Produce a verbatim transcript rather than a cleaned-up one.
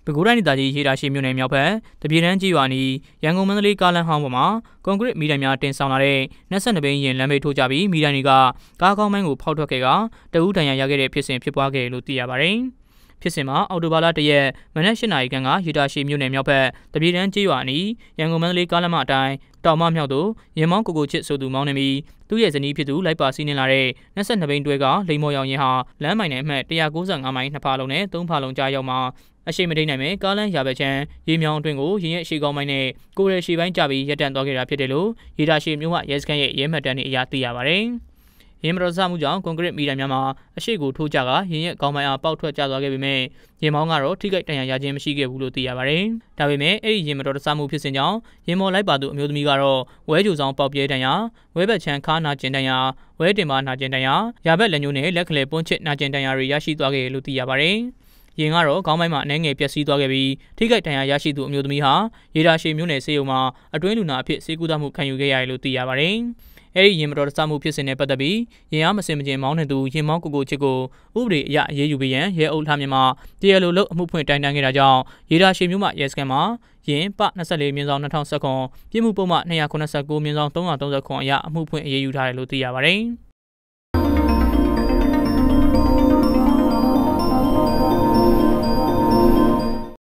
ပဲခူးတိုင်းဒေသကြီးရေတာရှည်မြို့နယ်မြောက်ဘက်တပြေတန်းကြီးရွာနီးရန်ကုန်မန္တလေးကားလမ်းဟောင်းပေါ်မှာကွန်ကရစ်မီတိုင်များတင်ဆောင်လာတဲ့၂၂ဘီးယာဉ်လမ်းဘေးထိုးကျပြီးမီတိုင်တွေကကားကောင်းပိုင်းကိုဖောက်ထွက်ခဲ့ကတအူးဒဏ်ရာရခဲ့တဲ့ဖြစ်စဉ်ဖြစ်ပွားခဲ့လို့သိရပါတယ်။ဖြစ်စဉ်မှာအော်တိုဘာလတရက်မနက်၈နာရီခန့်ကရေတာရှည်မြို့နယ်မြောက်ဘက်တပြေတန်းကြီးရွာနီးရန်ကုန်မန္တလေးကားလမ်းမအတိုင်းတောင်မမြောက်သို့ရင်မောင်းကိုကိုချစ်ဆိုသူမောင်းနေပြီးသူ့ရဲ့ဇနီးဖြစ်သူလိုက်ပါစီးနှင်လာတဲ့၂၂ဘီးတွဲကလိမ်မော်ရောင်ရင်ဟာလမ်းမိုင်နယ်အမှတ်၁၉၅မိုင်နှစ်ဖာလုံးနဲ့သုံးဖာလုံးကြားရောက်မှာအရှိမထိန်နိုင်မဲ့ကားလမ်းရာဘက်ချမ်းရေမြောင်းအတွင်းကိုရင်ရဲ့ရှေးကောင်းပိုင်းနဲ့ကိုရဲရှေးပိုင်းကျပြီးရပ်တန့်သွားခဲ့တာဖြစ်တယ်လို့ရေတာရှည်မြို့မှရဲစခန်းရဲ့ရဲမှတ်တမ်းတွေအရသိရပါတယ်။ရင်မတော်ဆမှုကြောင့်ကွန်ကရစ်မီတိုင်များမှာအရှိကိုထိုးကျကရင်ရဲ့ကောင်းပိုင်းအားပေါက်ထွက်ကျသွားခဲ့ပေမဲ့ရင်မောင်းကတော့ထိခိုက်ဒဏ်ရာရခြင်းမရှိခဲ့ဘူးလို့သိရပါတယ်။ဒါပေမဲ့အဲ့ဒီရင်မတော်ဆမှုဖြစ်စဉ်ကြောင့်ရင်မော်လိုက်ပါသူအမျိုးသမီးကတော့ဝဲကြိုဆောင်ပေါက်ပြဲဒဏ်ရာဝဲဘက်ချမ်းခါနာကျင်ဒဏ်ရာဝဲတင်ပါနာကျင်ဒဏ်ရာရာဘက်လက်ညှိုးနဲ့လက်ကလေးပွန်းချစ်နာကျင်ဒဏ်ရာတွေရရှိသွားခဲ့လို့သိရပါတယ်။ရင်ကတော့ခေါင်းပိုင်းမှာအနှဲငယ်ပျက်စီးသွားခဲ့ပြီးထိခိုက်ဒဏ်ရာရရှိသူအမျိုးသမီးဟာရေတာရှည်မြို့နယ်ဆေးရုံမှာအတွင်းလူနာအဖြစ်ဆေးကုသမှုခံယူခဲ့ရတယ်လို့သိရပါတယ်။အဲဒီရင်မတော်တဆမှုဖြစ်စဉ်နဲ့ပတ်သက်ပြီးရင်အားမစင်မကျင်မောင်းနေသူရင်မောင်းကိုကိုချစ်ကိုဥပဒေအရအရေးယူပေးရန်ရဲအုပ်ထားမြန်မာတရားလိုလုပ်အမှုဖွင့်တိုင်တန်းခဲ့တာကြောင့်ရေတာရှည်မြို့မှာရဲစခန်းမှာရင်ပ၂၄မြင်းဆောင်၂၀၁၇ပြည်မှုပုံမှန်၂၇၉မြင်းဆောင်၃၃၉အရအမှုဖွင့်အရေးယူထားတယ်လို့သိရပါတယ်။